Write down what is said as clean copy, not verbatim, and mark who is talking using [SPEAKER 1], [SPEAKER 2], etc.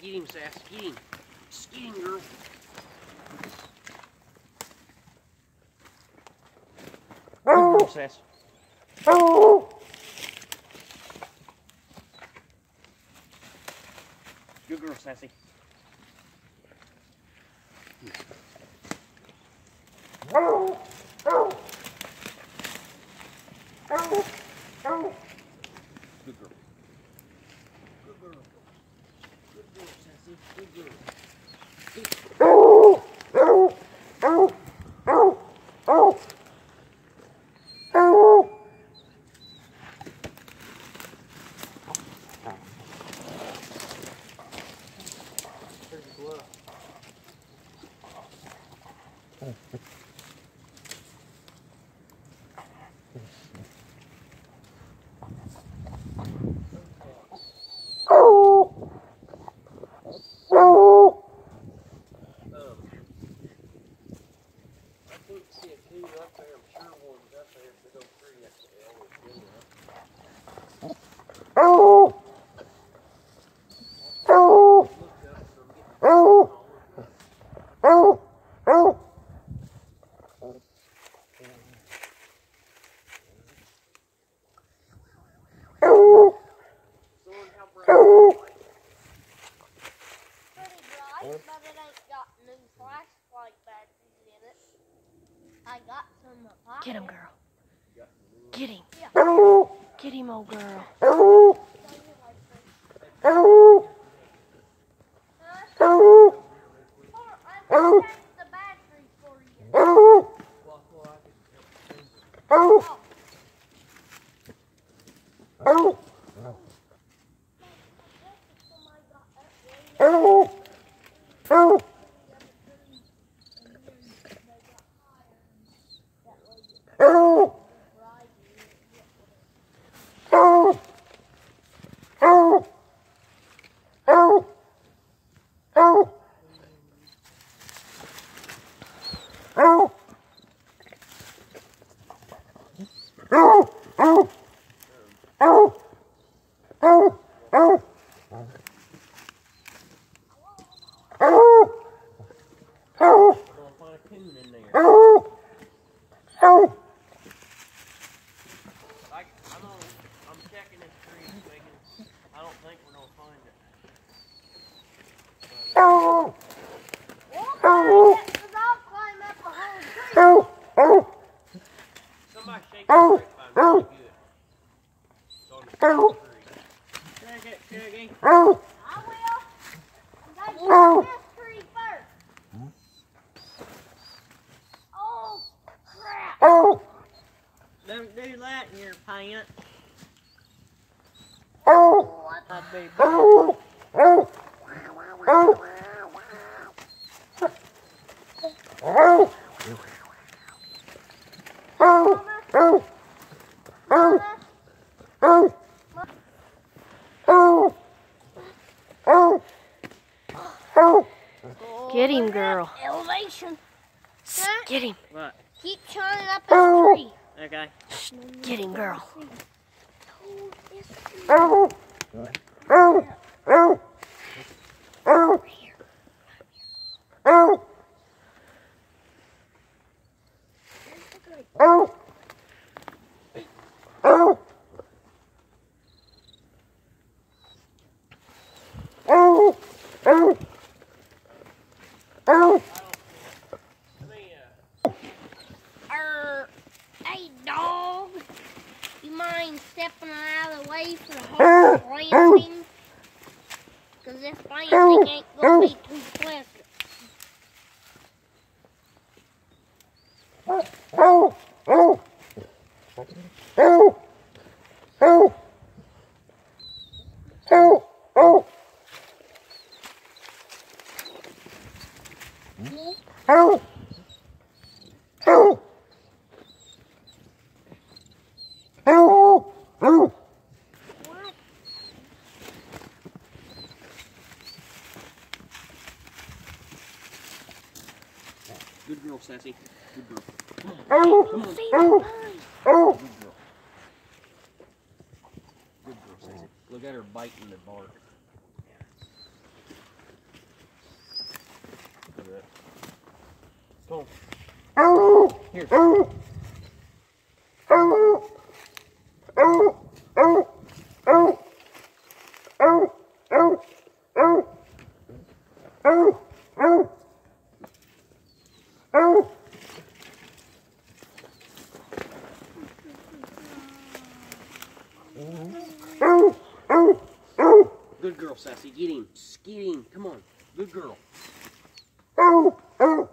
[SPEAKER 1] Get him, Sass. Get him. Get him, girl. Good girl, Sass. Good girl, Sassy. Good girl. Good girl. Good girl, Sassy. Good girl. There's a glove. I can't see a coon up there. I'm sure one's up there. Big old tree up there. Always been there.
[SPEAKER 2] I got some pocket.
[SPEAKER 3] Get him, girl. Get him.
[SPEAKER 2] Yeah.
[SPEAKER 3] Get him, old girl.
[SPEAKER 2] I will check the battery for you.
[SPEAKER 1] Find a coon in there. I'm checking this tree, thinking I don't think we're gonna find it.
[SPEAKER 2] We'll find it, 'cause I'll climb up the whole tree.
[SPEAKER 1] Somebody shake the grapevine really good. It's on the tree. Shake it, Shaggy.
[SPEAKER 2] I will. I gotta get this tree first. Oh, crap.
[SPEAKER 1] Don't do that in your pants.
[SPEAKER 2] Oh,
[SPEAKER 1] I'd be bad.
[SPEAKER 3] Get him, girl.
[SPEAKER 2] Elevation.
[SPEAKER 3] Get him.
[SPEAKER 1] What?
[SPEAKER 2] Keep shining up this tree.
[SPEAKER 1] Okay.
[SPEAKER 3] Get him, girl.
[SPEAKER 2] Hey, dog. You mind stepping out of the way for the whole planting? Because this planting ain't going to be too pleasant.
[SPEAKER 1] Good girl, Sassy. Good girl.
[SPEAKER 2] Come on. See the line.
[SPEAKER 1] Good girl. Good girl, Sassy. Look at her biting the bark. Go on. Here. Good girl, Sassy. Get him. Get him. Come on. Good girl.